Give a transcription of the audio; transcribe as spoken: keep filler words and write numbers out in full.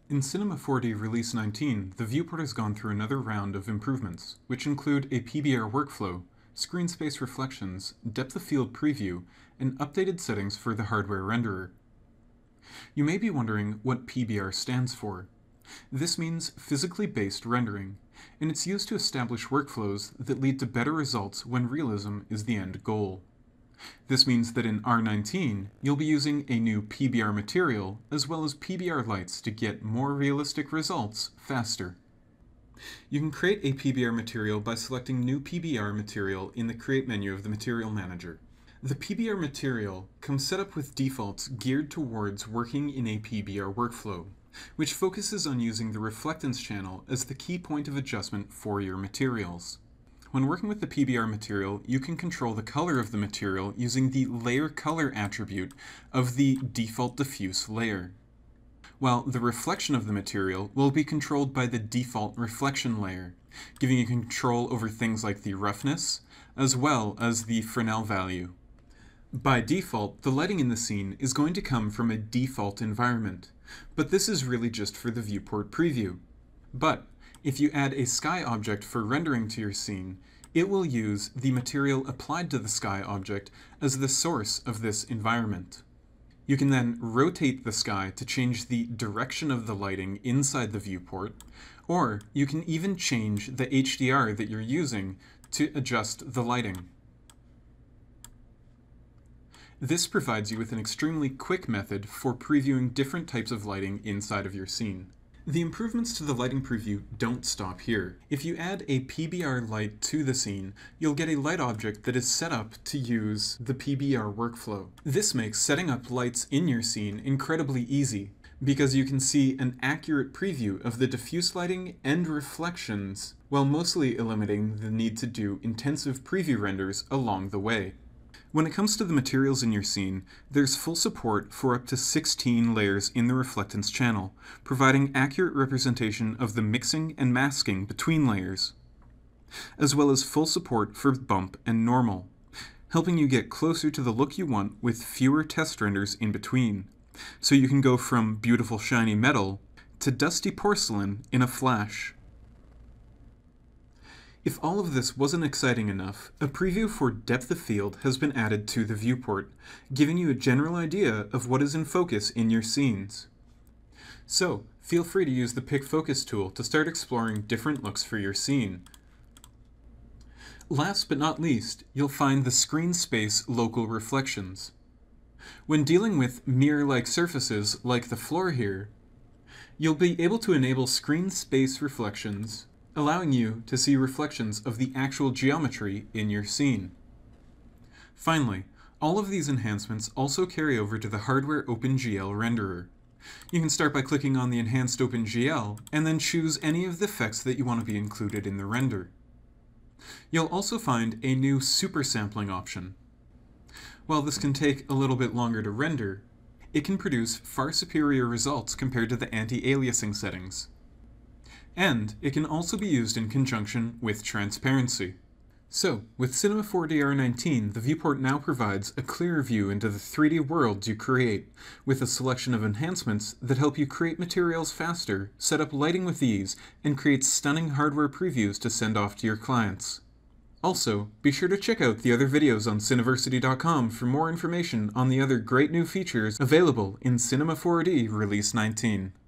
In Cinema four D Release nineteen, the Viewport has gone through another round of improvements, which include a P B R workflow, screen space reflections, depth of field preview, and updated settings for the hardware renderer. You may be wondering what P B R stands for. This means physically based rendering, and it's used to establish workflows that lead to better results when realism is the end goal. This means that in R nineteen, you'll be using a new P B R material as well as P B R lights to get more realistic results faster. You can create a P B R material by selecting New P B R Material in the Create menu of the Material Manager. The P B R material comes set up with defaults geared towards working in a P B R workflow, which focuses on using the reflectance channel as the key point of adjustment for your materials. When working with the P B R material, you can control the color of the material using the Layer Color attribute of the default diffuse layer, while the reflection of the material will be controlled by the default reflection layer, giving you control over things like the roughness, as well as the Fresnel value. By default, the lighting in the scene is going to come from a default environment, but this is really just for the viewport preview. But if you add a sky object for rendering to your scene, it will use the material applied to the sky object as the source of this environment. You can then rotate the sky to change the direction of the lighting inside the viewport, or you can even change the H D R that you're using to adjust the lighting. This provides you with an extremely quick method for previewing different types of lighting inside of your scene. The improvements to the lighting preview don't stop here. If you add a P B R light to the scene, you'll get a light object that is set up to use the P B R workflow. This makes setting up lights in your scene incredibly easy, because you can see an accurate preview of the diffuse lighting and reflections, while mostly eliminating the need to do intensive preview renders along the way. When it comes to the materials in your scene, there's full support for up to sixteen layers in the reflectance channel, providing accurate representation of the mixing and masking between layers, as well as full support for bump and normal, helping you get closer to the look you want with fewer test renders in between, so you can go from beautiful shiny metal to dusty porcelain in a flash. If all of this wasn't exciting enough, a preview for depth of field has been added to the viewport, giving you a general idea of what is in focus in your scenes. So, feel free to use the Pick Focus tool to start exploring different looks for your scene. Last but not least, you'll find the screen space local reflections. When dealing with mirror-like surfaces like the floor here, you'll be able to enable screen space reflections, allowing you to see reflections of the actual geometry in your scene. Finally, all of these enhancements also carry over to the hardware OpenGL renderer. You can start by clicking on the Enhanced OpenGL, and then choose any of the effects that you want to be included in the render. You'll also find a new Supersampling option. While this can take a little bit longer to render, it can produce far superior results compared to the anti-aliasing settings. And it can also be used in conjunction with transparency. So, with Cinema four D R nineteen, the viewport now provides a clearer view into the three D worlds you create, with a selection of enhancements that help you create materials faster, set up lighting with ease, and create stunning hardware previews to send off to your clients. Also, be sure to check out the other videos on Cineversity dot com for more information on the other great new features available in Cinema four D Release nineteen.